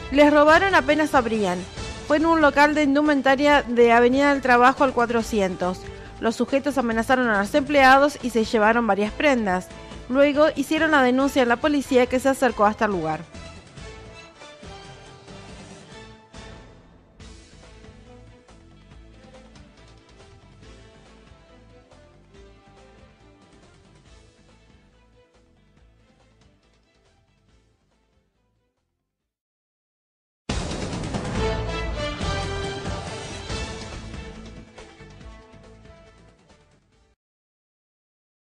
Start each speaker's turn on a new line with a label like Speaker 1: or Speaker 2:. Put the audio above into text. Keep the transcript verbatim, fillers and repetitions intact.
Speaker 1: Les robaron apenas abrían. Fue en un local de indumentaria de Avenida del Trabajo al cuatrocientos. Los sujetos amenazaron a los empleados y se llevaron varias prendas. Luego hicieron la denuncia a la policía, que se acercó hasta el lugar.